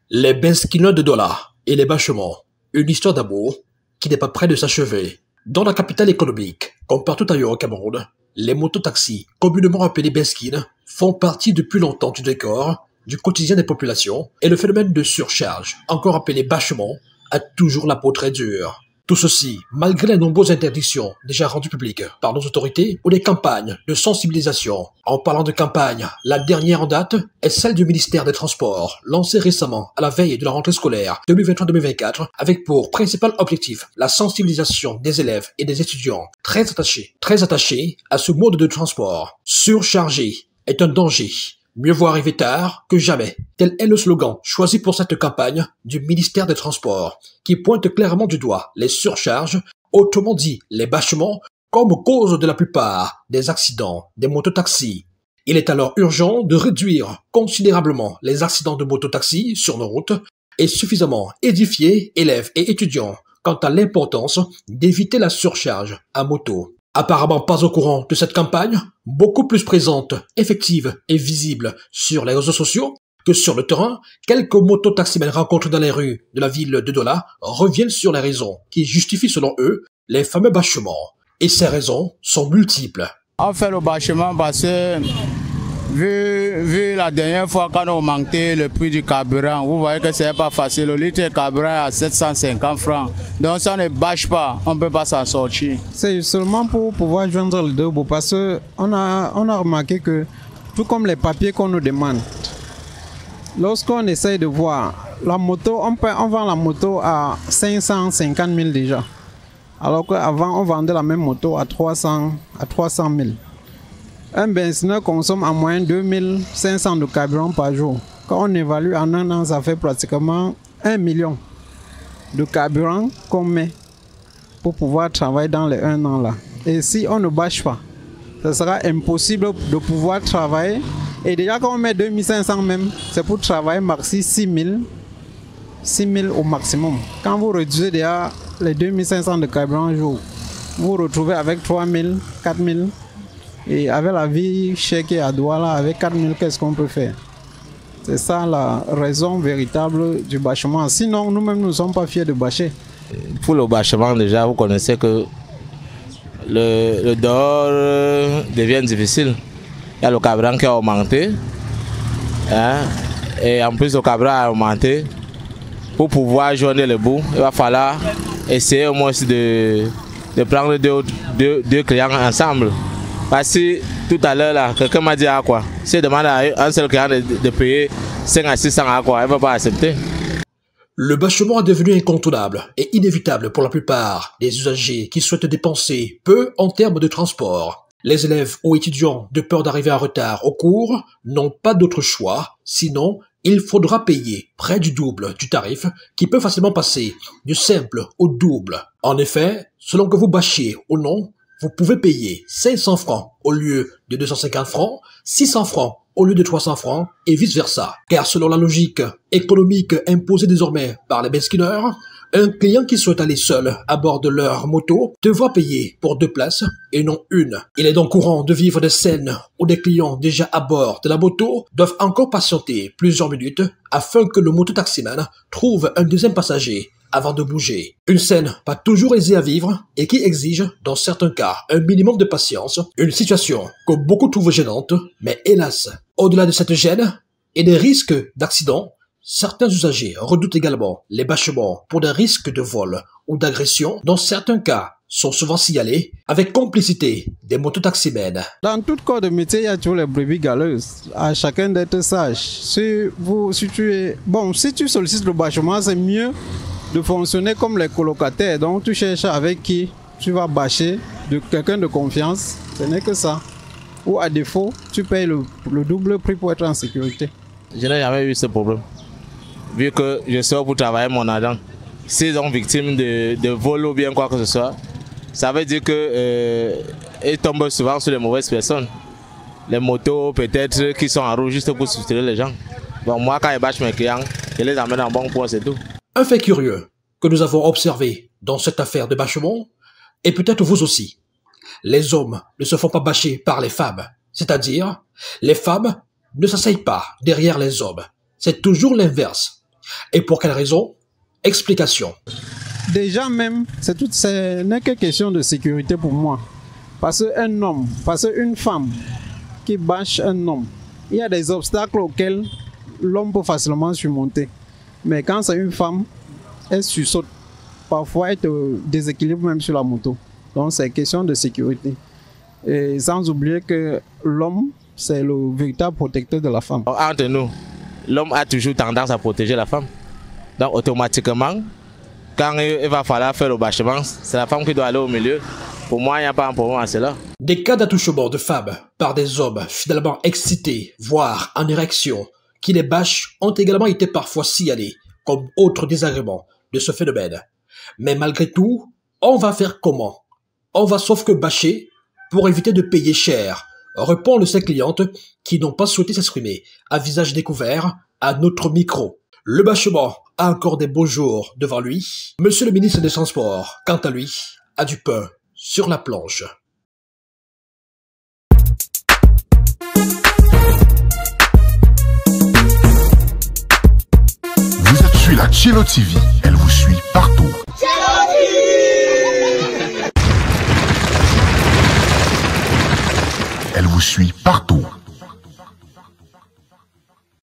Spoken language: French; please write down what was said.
Les Benskinois de Douala et les Bâchements, une histoire d'amour qui n'est pas près de s'achever. Dans la capitale économique, comme partout ailleurs au Cameroun, les mototaxis, communément appelés Benskines, font partie depuis longtemps du décor, du quotidien des populations, et le phénomène de surcharge, encore appelé bâchement, a toujours la peau très dure. Tout ceci, malgré les nombreuses interdictions déjà rendues publiques par nos autorités ou les campagnes de sensibilisation. En parlant de campagne, la dernière en date est celle du ministère des Transports, lancée récemment à la veille de la rentrée scolaire 2023-2024, avec pour principal objectif la sensibilisation des élèves et des étudiants très attachés à ce mode de transport. Surchargé est un danger. Mieux vaut arriver tard que jamais. Tel est le slogan choisi pour cette campagne du ministère des Transports, qui pointe clairement du doigt les surcharges, autrement dit les bâchements, comme cause de la plupart des accidents des mototaxis. Il est alors urgent de réduire considérablement les accidents de mototaxis sur nos routes et suffisamment édifier élèves et étudiants quant à l'importance d'éviter la surcharge à moto. Apparemment pas au courant de cette campagne, beaucoup plus présente, effective et visible sur les réseaux sociaux que sur le terrain, quelques mototaximens rencontrés dans les rues de la ville de Douala reviennent sur les raisons qui justifient selon eux les fameux bâchements. Et ces raisons sont multiples. On fait le bâchement parce que vu la dernière fois quand on manquait le prix du carburant, vous voyez que c'est pas facile. Le litre de carburant est à 750 francs. Donc si on ne bâche pas, on ne peut pas s'en sortir. C'est seulement pour pouvoir joindre le deux bouts parce qu'on a remarqué que tout comme les papiers qu'on nous demande, lorsqu'on essaye de voir la moto, on vend la moto à 550 000 déjà. Alors qu'avant on vendait la même moto à 300 000. Un benzineur consomme en moyenne 2500 de carburant par jour. Quand on évalue en un an, ça fait pratiquement 1 million de carburant qu'on met pour pouvoir travailler dans les 1 an là. Et si on ne bâche pas, ce sera impossible de pouvoir travailler. Et déjà quand on met 2500 même, c'est pour travailler maxi 6000 au maximum. Quand vous réduisez déjà les 2500 de carburant jour, vous vous retrouvez avec 3000, 4000. Et avec la vie chère à Douala, avec 4000, qu'est-ce qu'on peut faire? C'est ça la raison véritable du bâchement. Sinon, nous-mêmes, nous ne sommes pas fiers de bâcher. Pour le bâchement, déjà, vous connaissez que le dehors devient difficile. Il y a le carburant qui a augmenté. Et en plus, le carburant a augmenté. Pour pouvoir joindre le bout, il va falloir essayer au moins de prendre deux clients ensemble. Parce que tout à l'heure, là, quelqu'un m'a dit à quoi? Si il demande à un seul client de payer 5 à 600 à quoi, il ne va pas accepter. Le bâchement est devenu incontournable et inévitable pour la plupart des usagers qui souhaitent dépenser peu en termes de transport. Les élèves ou étudiants, de peur d'arriver en retard au cours, n'ont pas d'autre choix, sinon il faudra payer près du double du tarif qui peut facilement passer du simple au double. En effet, selon que vous bâchiez ou non, vous pouvez payer 500 francs au lieu de 250 francs, 600 francs au lieu de 300 francs et vice-versa. Car selon la logique économique imposée désormais par les Benskinois, un client qui souhaite aller seul à bord de leur moto devra payer pour 2 places et non une. Il est donc courant de vivre des scènes où des clients déjà à bord de la moto doivent encore patienter plusieurs minutes afin que le mototaximan trouve un deuxième passager avant de bouger. Une scène pas toujours aisée à vivre et qui exige, dans certains cas, un minimum de patience, une situation que beaucoup trouvent gênante, mais hélas, au-delà de cette gêne et des risques d'accident, certains usagers redoutent également les bâchements pour des risques de vol ou d'agression, dans certains cas sont souvent signalés avec complicité des mototaximens. Dans tout corps de métier, il y a toujours les brebis galeuses. À chacun d'être sage. Si tu sollicites le bâchement, c'est mieux de fonctionner comme les colocataires. Donc tu cherches avec qui tu vas bâcher, de quelqu'un de confiance. Ce n'est que ça. Ou à défaut, tu payes le double prix pour être en sécurité. Je n'ai jamais eu ce problème. Vu que je sors pour travailler mon argent. S'ils sont victimes de vol ou bien quoi que ce soit, ça veut dire qu'ils tombent souvent sur les mauvaises personnes. Les motos peut-être qui sont en route juste pour soutenir les gens. Bon, moi quand je bâche mes clients, je les amène en bon point, c'est tout. Un fait curieux que nous avons observé dans cette affaire de bâchement, et peut-être vous aussi. Les hommes ne se font pas bâcher par les femmes, c'est-à-dire les femmes ne s'asseyent pas derrière les hommes. C'est toujours l'inverse. Et pour quelle raison? Explication. Déjà même, ce n'est que question de sécurité pour moi. Parce qu'une femme qui bâche un homme, il y a des obstacles auxquels l'homme peut facilement surmonter. Mais quand c'est une femme, elle sursaute. Parfois, elle te déséquilibre même sur la moto. Donc, c'est question de sécurité. Et sans oublier que l'homme, c'est le véritable protecteur de la femme. Entre nous, l'homme a toujours tendance à protéger la femme. Donc, automatiquement, quand il va falloir faire le bâchement, c'est la femme qui doit aller au milieu. Pour moi, il n'y a pas un problème à cela. Des cas d'attouchement de femmes par des hommes finalement excités, voire en érection, qui les bâchent, ont également été parfois signalés comme autre désagrément de ce phénomène. Mais malgré tout, on va faire comment? On va sauf que bâcher pour éviter de payer cher, répond ses clientes qui n'ont pas souhaité s'exprimer à visage découvert à notre micro. Le bâchement a encore des beaux jours devant lui. Monsieur le ministre des Transports, quant à lui, a du pain sur la planche. Vous êtes sur la Cello TV, elle vous suit partout. Elle vous suit partout.